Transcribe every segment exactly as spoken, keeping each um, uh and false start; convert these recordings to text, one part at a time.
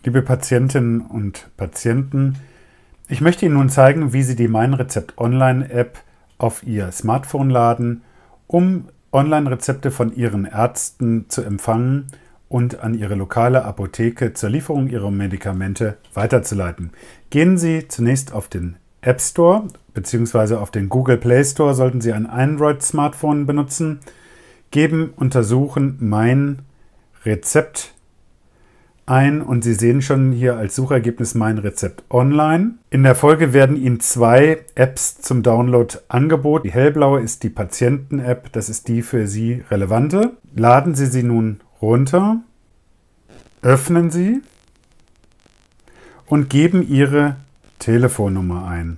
Liebe Patientinnen und Patienten, ich möchte Ihnen nun zeigen, wie Sie die Mein Rezept Online-App auf Ihr Smartphone laden, um Online-Rezepte von Ihren Ärzten zu empfangen und an Ihre lokale Apotheke zur Lieferung Ihrer Medikamente weiterzuleiten. Gehen Sie zunächst auf den App Store bzw. auf den Google Play Store, sollten Sie ein Android-Smartphone benutzen, geben Untersuchen Mein Rezept ein und Sie sehen schon hier als Suchergebnis Mein Rezept Online. In der Folge werden Ihnen zwei Apps zum Download angeboten. Die hellblaue ist die Patienten-App, das ist die für Sie relevante. Laden Sie sie nun runter, öffnen Sie und geben Ihre Telefonnummer ein.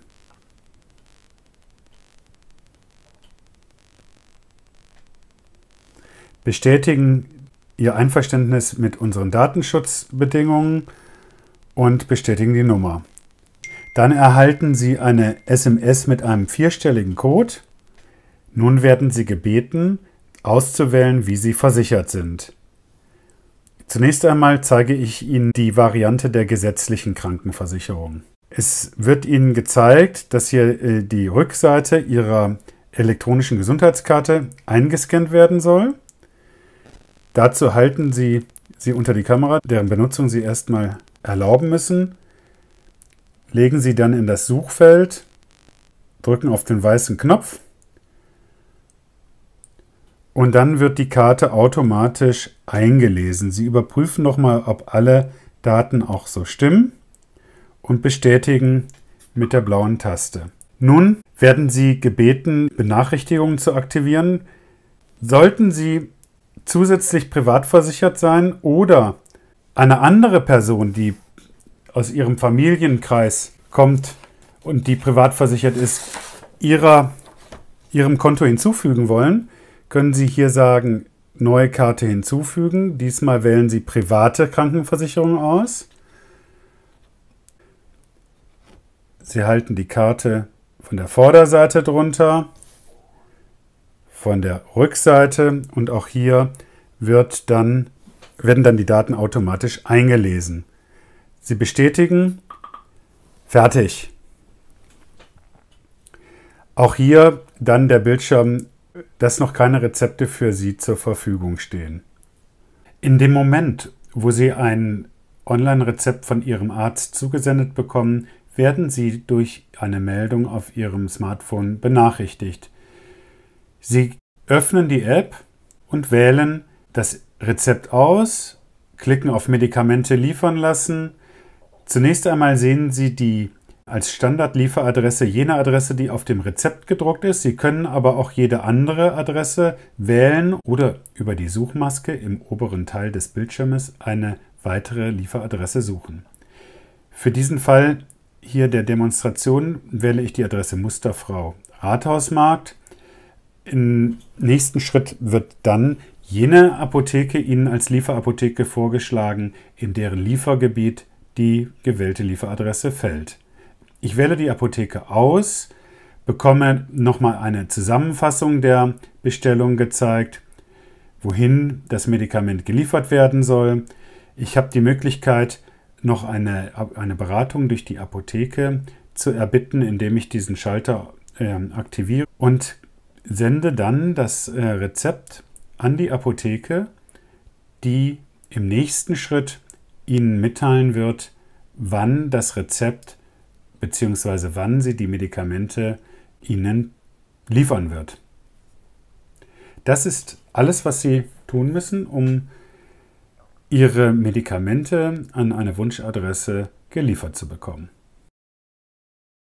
Bestätigen Ihr Einverständnis mit unseren Datenschutzbedingungen und bestätigen die Nummer. Dann erhalten Sie eine S M S mit einem vierstelligen Code. Nun werden Sie gebeten, auszuwählen, wie Sie versichert sind. Zunächst einmal zeige ich Ihnen die Variante der gesetzlichen Krankenversicherung. Es wird Ihnen gezeigt, dass hier die Rückseite Ihrer elektronischen Gesundheitskarte eingescannt werden soll. Dazu halten Sie sie unter die Kamera, deren Benutzung Sie erstmal erlauben müssen. Legen Sie dann in das Suchfeld, drücken auf den weißen Knopf und dann wird die Karte automatisch eingelesen. Sie überprüfen nochmal, ob alle Daten auch so stimmen und bestätigen mit der blauen Taste. Nun werden Sie gebeten, Benachrichtigungen zu aktivieren. Sollten Sie zusätzlich privat versichert sein oder eine andere Person, die aus Ihrem Familienkreis kommt und die privat versichert ist, ihrer, Ihrem Konto hinzufügen wollen, können Sie hier sagen, neue Karte hinzufügen. Diesmal wählen Sie private Krankenversicherung aus. Sie halten die Karte von der Vorderseite drunter, von der Rückseite und auch hier wird dann, werden dann die Daten automatisch eingelesen. Sie bestätigen, fertig. Auch hier dann der Bildschirm, dass noch keine Rezepte für Sie zur Verfügung stehen. In dem Moment, wo Sie ein Online-Rezept von Ihrem Arzt zugesendet bekommen, werden Sie durch eine Meldung auf Ihrem Smartphone benachrichtigt. Sie öffnen die App und wählen das Rezept aus, klicken auf Medikamente liefern lassen. Zunächst einmal sehen Sie die als Standardlieferadresse jene Adresse, die auf dem Rezept gedruckt ist. Sie können aber auch jede andere Adresse wählen oder über die Suchmaske im oberen Teil des Bildschirmes eine weitere Lieferadresse suchen. Für diesen Fall hier der Demonstration wähle ich die Adresse Musterfrau Rathausmarkt. Im nächsten Schritt wird dann jene Apotheke Ihnen als Lieferapotheke vorgeschlagen, in deren Liefergebiet die gewählte Lieferadresse fällt. Ich wähle die Apotheke aus, bekomme nochmal eine Zusammenfassung der Bestellung gezeigt, wohin das Medikament geliefert werden soll. Ich habe die Möglichkeit, noch eine, eine Beratung durch die Apotheke zu erbitten, indem ich diesen Schalter äh, aktiviere und sende dann das äh, Rezept an die Apotheke, die im nächsten Schritt Ihnen mitteilen wird, wann das Rezept bzw. wann sie die Medikamente Ihnen liefern wird. Das ist alles, was Sie tun müssen, um Ihre Medikamente an eine Wunschadresse geliefert zu bekommen.